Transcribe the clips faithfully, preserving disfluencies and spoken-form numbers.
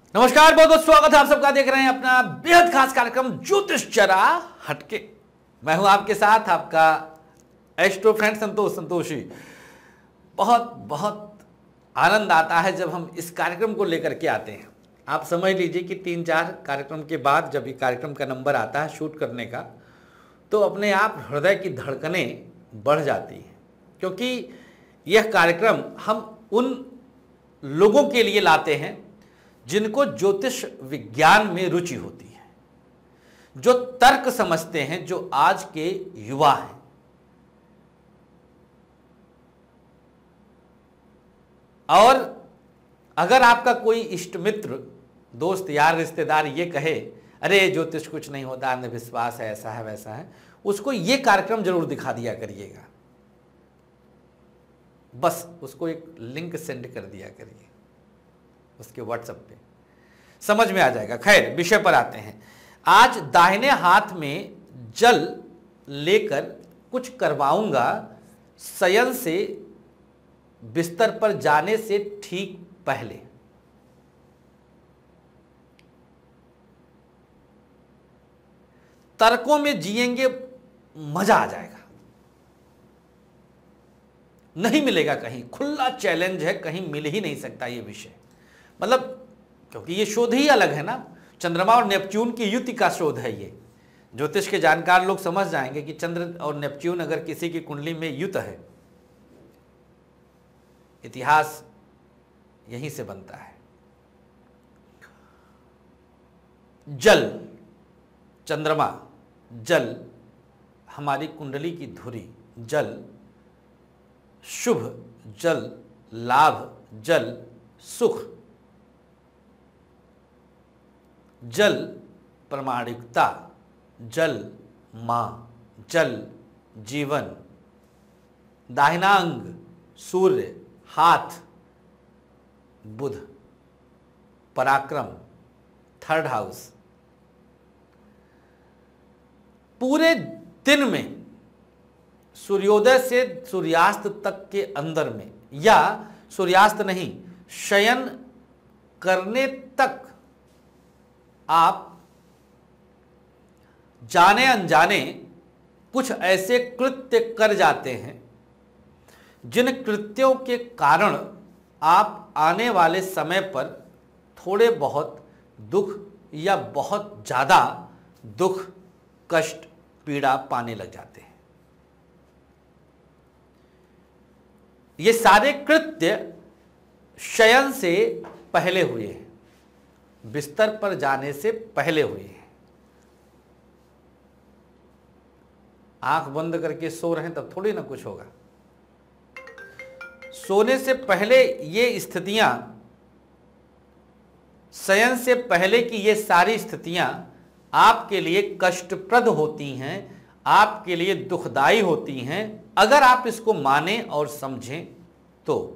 नमस्कार, बहुत बहुत स्वागत है आप सबका। देख रहे हैं अपना बेहद खास कार्यक्रम ज्योतिष जरा हटके। मैं हूं आपके साथ आपका एस्ट्रो फ्रेंड संतोष संतोषी। बहुत बहुत आनंद आता है जब हम इस कार्यक्रम को लेकर के आते हैं। आप समझ लीजिए कि तीन चार कार्यक्रम के बाद जब ये कार्यक्रम का नंबर आता है शूट करने का, तो अपने आप हृदय की धड़कनें बढ़ जाती हैं, क्योंकि यह कार्यक्रम हम उन लोगों के लिए लाते हैं जिनको ज्योतिष विज्ञान में रुचि होती है, जो तर्क समझते हैं, जो आज के युवा हैं। और अगर आपका कोई इष्ट मित्र, दोस्त, यार, रिश्तेदार ये कहे अरे ज्योतिष कुछ नहीं होता, अंधविश्वास है, ऐसा है वैसा है, उसको ये कार्यक्रम जरूर दिखा दिया करिएगा। बस उसको एक लिंक सेंड कर दिया करिए उसके व्हाट्सएप पे, समझ में आ जाएगा। खैर, विषय पर आते हैं। आज दाहिने हाथ में जल लेकर कुछ करवाऊंगा शयन से बिस्तर पर जाने से ठीक पहले। तर्कों में जिएंगे, मजा आ जाएगा। नहीं मिलेगा कहीं, खुला चैलेंज है, कहीं मिल ही नहीं सकता ये विषय। मतलब क्योंकि ये शोध ही अलग है ना, चंद्रमा और नेपच्यून की युति का शोध है ये। ज्योतिष के जानकार लोग समझ जाएंगे कि चंद्र और नेपच्यून अगर किसी की कुंडली में युत है, इतिहास यहीं से बनता है। जल, चंद्रमा, जल हमारी कुंडली की धुरी, जल शुभ, जल लाभ, जल सुख, जल प्रामाणिकता, जल मां, जल जीवन। दाहिना अंग सूर्य, हाथ बुध, पराक्रम, थर्ड हाउस। पूरे दिन में सूर्योदय से सूर्यास्त तक के अंदर में, या सूर्यास्त नहीं, शयन करने तक आप जाने अनजाने कुछ ऐसे कृत्य कर जाते हैं जिन कृत्यों के कारण आप आने वाले समय पर थोड़े बहुत दुख या बहुत ज्यादा दुख, कष्ट, पीड़ा पाने लग जाते हैं। ये सारे कृत्य शयन से पहले हुए हैं, बिस्तर पर जाने से पहले हुए हैं। आंख बंद करके सो रहे हैं तब थोड़ी ना कुछ होगा। सोने से पहले ये स्थितियां, शयन से पहले की ये सारी स्थितियां आपके लिए कष्टप्रद होती हैं, आपके लिए दुखदाई होती हैं। अगर आप इसको माने और समझें तो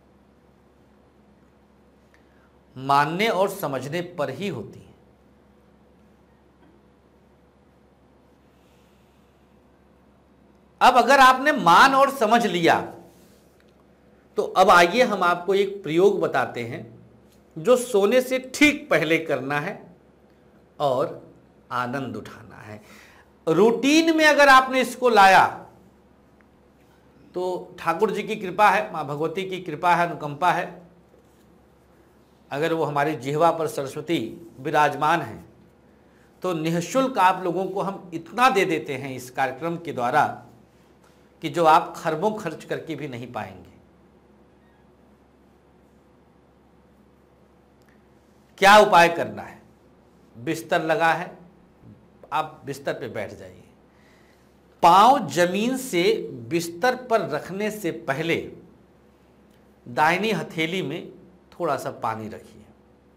मानने और समझने पर ही होती है। अब अगर आपने मान और समझ लिया तो अब आइए हम आपको एक प्रयोग बताते हैं जो सोने से ठीक पहले करना है और आनंद उठाना है। रूटीन में अगर आपने इसको लाया तो ठाकुर जी की कृपा है, मां भगवती की कृपा है, अनुकंपा है। अगर वो हमारी जिह्वा पर सरस्वती विराजमान हैं तो निःशुल्क आप लोगों को हम इतना दे देते हैं इस कार्यक्रम के द्वारा कि जो आप खरबों खर्च करके भी नहीं पाएंगे। क्या उपाय करना है? बिस्तर लगा है, आप बिस्तर पे बैठ जाइए। पांव जमीन से बिस्तर पर रखने से पहले दाहिनी हथेली में थोड़ा सा पानी रखिए।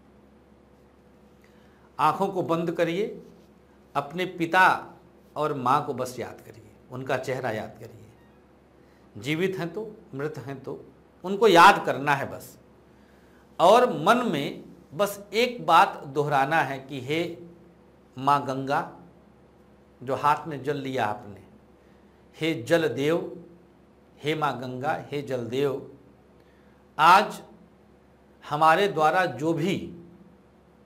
आंखों को बंद करिए, अपने पिता और मां को बस याद करिए, उनका चेहरा याद करिए। जीवित हैं तो, मृत हैं तो, उनको याद करना है बस। और मन में बस एक बात दोहराना है कि हे मां गंगा, जो हाथ में जल लिया आपने, हे जल देव, हे मां गंगा, हे जल देव, आज हमारे द्वारा जो भी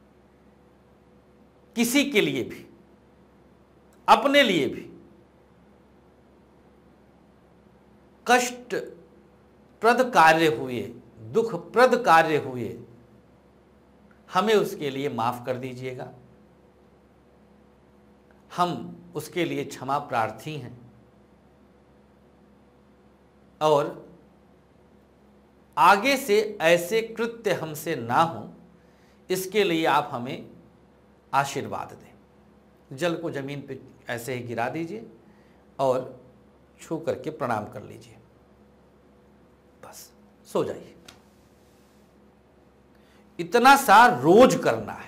किसी के लिए भी, अपने लिए भी कष्टप्रद कार्य हुए, दुखप्रद कार्य हुए, हमें उसके लिए माफ कर दीजिएगा। हम उसके लिए क्षमा प्रार्थी हैं और आगे से ऐसे कृत्य हमसे ना हो, इसके लिए आप हमें आशीर्वाद दें। जल को जमीन पे ऐसे ही गिरा दीजिए और छू करके प्रणाम कर लीजिए, बस सो जाइए। इतना सा रोज करना है,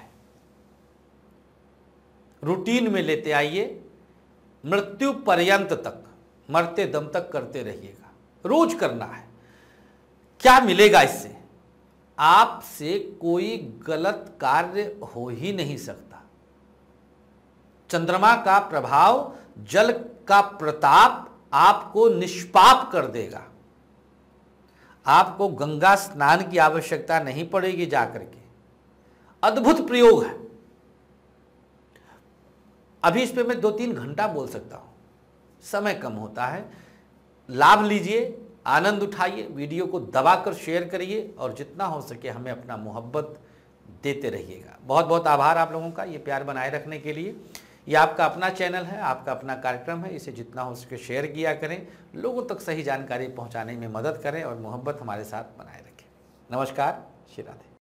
रूटीन में लेते आइए, मृत्यु पर्यंत तक, मरते दम तक करते रहिएगा। रोज करना है। क्या मिलेगा इससे? आपसे कोई गलत कार्य हो ही नहीं सकता। चंद्रमा का प्रभाव, जल का प्रताप आपको निष्पाप कर देगा। आपको गंगा स्नान की आवश्यकता नहीं पड़ेगी जाकर के। अद्भुत प्रयोग है। अभी इस पे मैं दो तीन घंटा बोल सकता हूं, समय कम होता है। लाभ लीजिए, आनंद उठाइए, वीडियो को दबाकर शेयर करिए और जितना हो सके हमें अपना मोहब्बत देते रहिएगा। बहुत बहुत आभार आप लोगों का ये प्यार बनाए रखने के लिए। ये आपका अपना चैनल है, आपका अपना कार्यक्रम है, इसे जितना हो सके शेयर किया करें, लोगों तक सही जानकारी पहुंचाने में मदद करें और मोहब्बत हमारे साथ बनाए रखें। नमस्कार, श्री राधे।